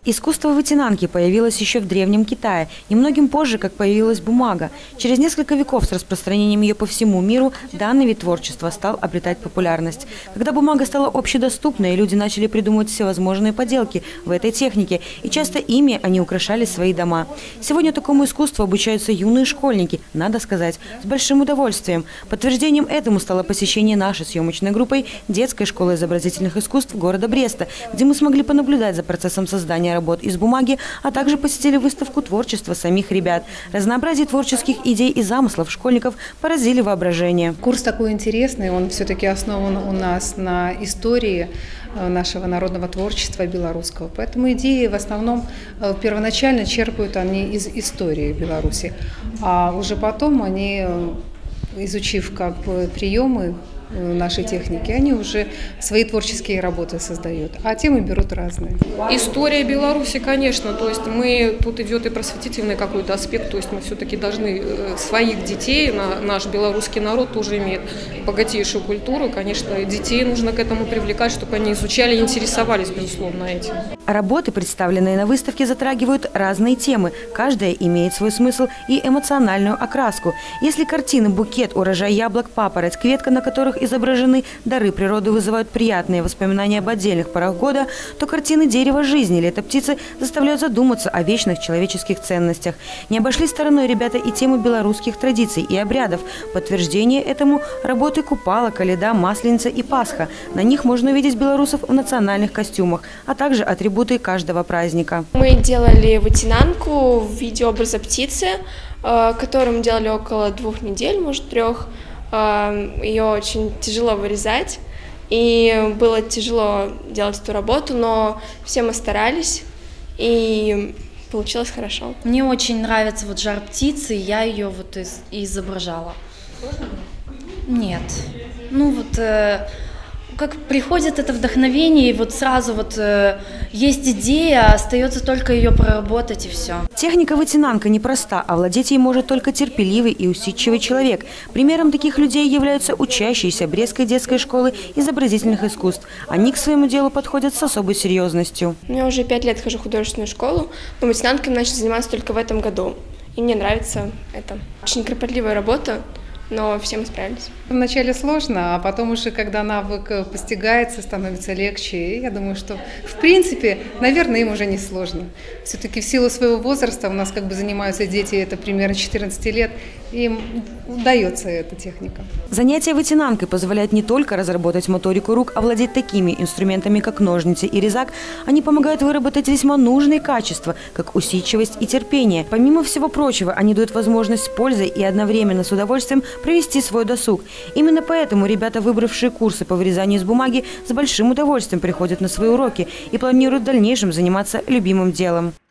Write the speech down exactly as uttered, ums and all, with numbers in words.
Искусство вытинанки появилось еще в Древнем Китае, и многим позже, как появилась бумага. Через несколько веков с распространением ее по всему миру данный вид творчества стал обретать популярность. Когда бумага стала общедоступной, люди начали придумывать всевозможные поделки в этой технике, и часто ими они украшали свои дома. Сегодня такому искусству обучаются юные школьники, надо сказать, с большим удовольствием. Подтверждением этому стало посещение нашей съемочной группой детской школы изобразительных искусств города Бреста, где мы смогли понаблюдать за процессом создания работ из бумаги, а также посетили выставку творчества самих ребят. Разнообразие творческих идей и замыслов школьников поразили воображение. Курс такой интересный, он все-таки основан у нас на истории нашего народного творчества белорусского. Поэтому идеи в основном первоначально черпают они из истории Беларуси, а уже потом они, изучив как бы приемы нашей техники, они уже свои творческие работы создают, а темы берут разные. История Беларуси, конечно, то есть мы, тут идет и просветительный какой-то аспект, то есть мы все-таки должны своих детей, наш белорусский народ тоже имеет богатейшую культуру, конечно, детей нужно к этому привлекать, чтобы они изучали и интересовались, безусловно, этим. Работы, представленные на выставке, затрагивают разные темы, каждая имеет свой смысл и эмоциональную окраску. Если картины «Букет», «Урожай яблок», «Папороть», «Кветка», на которых изображены дары природы, вызывают приятные воспоминания об отдельных порах года, то картины «Дерево жизни», «Лето птицы» заставляют задуматься о вечных человеческих ценностях. Не обошли стороной ребята и тему белорусских традиций и обрядов. Подтверждение этому – работы Купала, Коляда, Масленица и Пасха. На них можно увидеть белорусов в национальных костюмах, а также атрибуты каждого праздника. Мы делали вытинанку в виде образа птицы, которую мы делали около двух недель, может трех. Ее очень тяжело вырезать, и было тяжело делать эту работу, но все мы старались, и получилось хорошо. Мне очень нравится вот жар птицы, я ее вот из изображала. Нет, ну вот э, как приходит это вдохновение, и вот сразу вот э, есть идея, остается только ее проработать, и все. Техника вытинанка непроста, а владеть ей может только терпеливый и усидчивый человек. Примером таких людей являются учащиеся Брестской детской школы изобразительных искусств. Они к своему делу подходят с особой серьезностью. Я уже пять лет хожу в художественную школу, но вытинанкой начала заниматься только в этом году. И мне нравится это. Очень кропотливая работа, но все мы справились. Вначале сложно, а потом уже, когда навык постигается, становится легче. И я думаю, что в принципе, наверное, им уже не сложно. Все-таки в силу своего возраста у нас как бы занимаются дети, это примерно четырнадцать лет, им удается эта техника. Занятия вытинанкой позволяют не только разработать моторику рук, а владеть такими инструментами, как ножницы и резак. Они помогают выработать весьма нужные качества, как усидчивость и терпение. Помимо всего прочего, они дают возможность с пользой и одновременно с удовольствием провести свой досуг. Именно поэтому ребята, выбравшие курсы по вырезанию из бумаги, с большим удовольствием приходят на свои уроки и планируют в дальнейшем заниматься любимым делом.